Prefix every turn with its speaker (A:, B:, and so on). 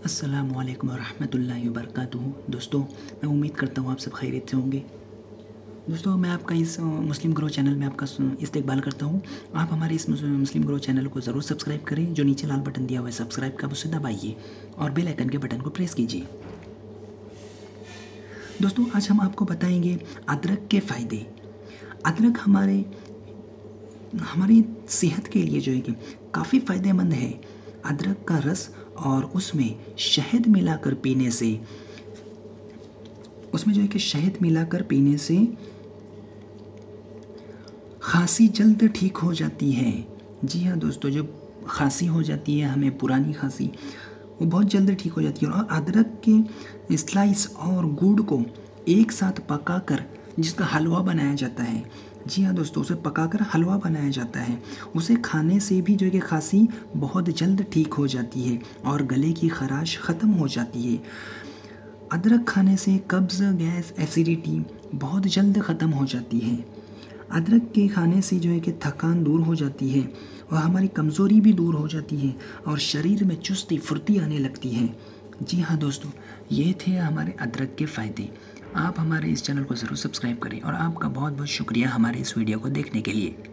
A: अस्सलामुअलैकुम वरहमतुल्लाहि वबरकातुहू। दोस्तों, मैं उम्मीद करता हूँ आप सब खैरियत से होंगे। दोस्तों, मैं आपका इस मुस्लिम ग्रो चैनल में आपका इस्तकबाल करता हूँ। आप हमारे इस मुस्लिम ग्रो चैनल को ज़रूर सब्सक्राइब करें। जो नीचे लाल बटन दिया हुआ है सब्सक्राइब का, उसे दबाइए और बेल आइकन के बटन को प्रेस कीजिए। दोस्तों, आज हम आपको बताएंगे अदरक के फ़ायदे। अदरक हमारी सेहत के लिए जो है कि काफ़ी फ़ायदेमंद है। अदरक का रस और उसमें शहद मिलाकर पीने से खांसी जल्द ठीक हो जाती है। जी हाँ दोस्तों, जब खांसी हो जाती है हमें, पुरानी खांसी, वो बहुत जल्द ठीक हो जाती है। और अदरक के स्लाइस और गुड़ को एक साथ पकाकर जिसका हलवा बनाया जाता है, जी हाँ दोस्तों, उसे पकाकर हलवा बनाया जाता है। उसे खाने से भी जो है कि खांसी बहुत जल्द ठीक हो जाती है और गले की खराश ख़त्म हो जाती है। अदरक खाने से कब्ज़, गैस, एसिडिटी बहुत जल्द ख़त्म हो जाती है। अदरक के खाने से जो है कि थकान दूर हो जाती है और हमारी कमज़ोरी भी दूर हो जाती है और शरीर में चुस्ती फुर्ती आने लगती है। जी हाँ दोस्तों, ये थे हमारे अदरक के फ़ायदे। आप हमारे इस चैनल को ज़रूर सब्सक्राइब करें और आपका बहुत बहुत शुक्रिया हमारे इस वीडियो को देखने के लिए।